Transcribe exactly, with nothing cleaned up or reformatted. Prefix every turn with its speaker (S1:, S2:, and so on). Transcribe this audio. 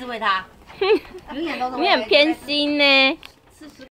S1: 是喂它？永远都是。
S2: 你很偏心呢。